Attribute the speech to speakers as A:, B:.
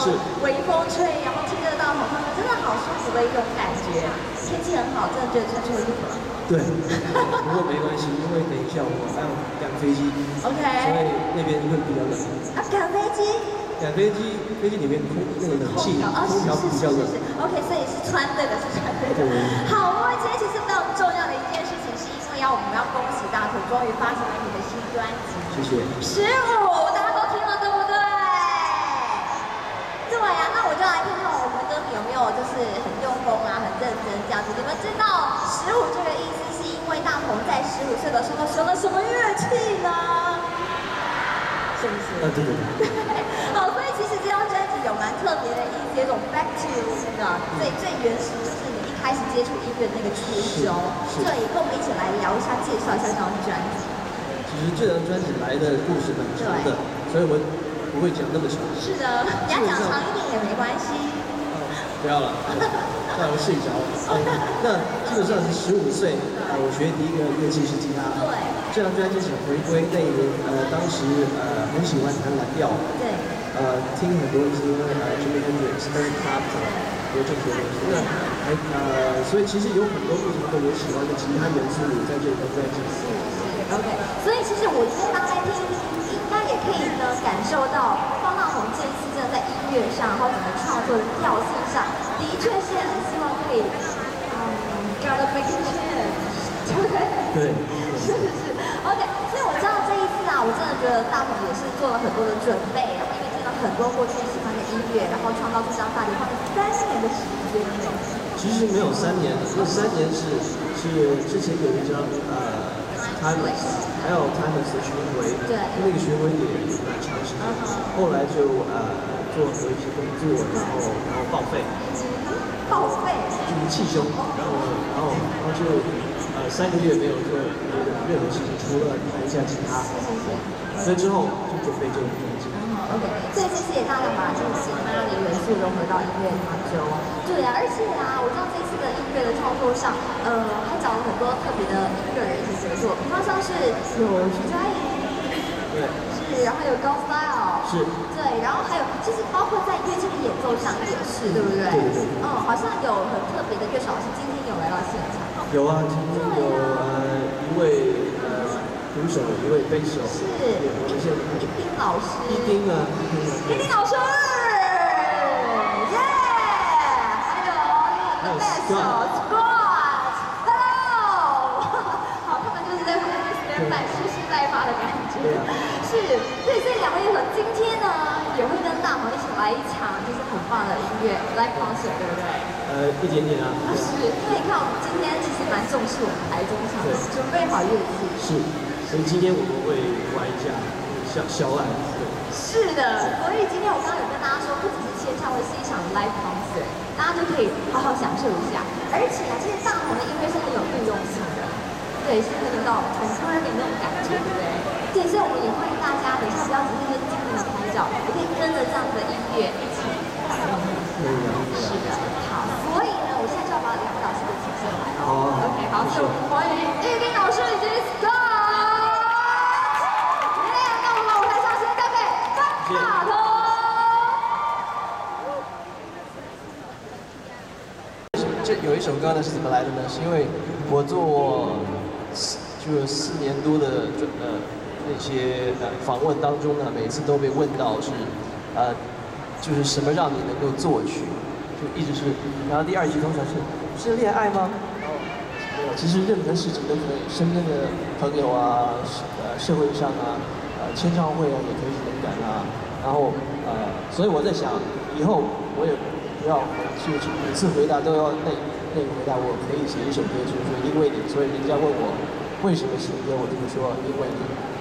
A: 微风吹，然后听得到好像真的好舒服的一种感觉。天气很好，真的觉得穿错衣服了。
B: 对，不过没关系，因为等一下我还要赶飞机
A: OK，
B: 所以那边会比较冷。
A: 啊，赶飞机？
B: 赶飞机，飞机里面那个冷气，空调比较冷。
A: OK， 所以是穿对的，是穿对的。好，因为今天其实非常重要的一件事情，是因为我们要恭喜大头终于发行了你的新专辑。
B: 谢谢。
A: 15，大家都听了对不对？对呀，那我就来看看我们的歌迷有没有就是很用功啊，很认真这样子。你们知道15这个意思是因为大鹏在15岁的时候学了什么乐器呢？是不是？
B: 对对对。
A: 好，所以其实这张专辑有蛮特别的意思，有一种 back to 最原始，就是你一开始接触音乐的那个初衷。对，跟我们一起来聊一下，介绍一下这张专辑。
B: 其实这张专辑来的故事很长的，所以我不会讲那么长。是
A: 的，你要讲长一点也没关系。
B: 不要了，让我睡着了。那基本上是15岁，我学第一个乐器是吉他。
A: 对。
B: 这张专辑想回归那一年，当时很喜欢弹蓝调。
A: 对。
B: 听很多一些Jimi Hendrix、Eric Clapton、罗振杰的东西。那所以其实有很多不同的我喜欢的吉他元素在这张专辑。
A: OK， 所以其实我觉得大家听一听，应该也可以呢感受到方大同这一次真的在音乐上，然后整个创作的调性上，的确是很希望可以，gotta make a change， 对不对？
B: 对。
A: 是。OK， 所以我知道这一次啊，我真的觉得大鹏也是做了很多的准备，然后因为听了很多过去喜欢的音乐，然后创造这张大碟花了3年的时间。
B: 其实没有3年，那3年是之前有一张Timeless， 还有 Timeless 的巡回，
A: 对，
B: 那个巡回也蛮长时间，后来就做很多一些工作，然后报废，就是气胸，然后就3个月没有做别的任何事情，除了弹一下吉他，所以之后就准备这个专辑。
A: OK， 所以这次也大量把这种吉他的元素融合到音乐当中。对啊，而且啊，我知道这次的音乐的创作上，还找了很多特别的音乐人一起合作，比方像是有徐佳莹，
B: 对，
A: 是，然后有 Go Style，
B: 是，
A: 对，然后还有就是包括在乐器的演奏上也是，对不对？
B: 对。
A: 好像有很特别的乐手老师今天有来到现场。
B: 有啊，今天有一位鼓手，一位贝手，
A: 是一丁老师，
B: 一丁
A: 老师，耶！还有贝手 Squad，Hello， 好，他们就是在旁边 stand by 蓄势待发的感觉，是，对，所以2位乐手今天呢也会跟大鹏一起来一场就是很棒的音乐 live concert， 对不对？
B: 一点点啊。
A: 是，因为你看我们今天其实蛮重视我们台中场，准备好乐器。
B: 是。所以今天我们会玩一下小案，对。
A: 是的，所以今天我刚刚有跟大家说，不只是签唱会，是一场 live concert， 大家就可以好好享受一下。而且啊，其实大鹏的音乐是很有运用性的，对，是很有那种很 curvy 那种感觉，对不对？对，所以我们也欢迎大家，等一下不要只是跟经典的拍照，也可以跟着这样子的音乐一起打动。是的，好，所以呢，我现在就要把2位老师给请上来了。OK， 好，所以我们欢迎玉丁老师以及 Scott。
B: 这有一首歌呢是怎么来的呢？是因为我做就4年多的那些访问当中呢，每次都被问到是就是什么让你能够作曲，就一直是，然后第2句通常是恋爱吗？没有，其实任何事情都可以，身边的朋友啊，社会上啊，签唱会啊也可以是灵感啊，然后所以我在想以后我也。不要去每次回答都要那个回答，我可以写一首歌，就是说因为你，所以人家问我为什么写歌，我就会说因为你。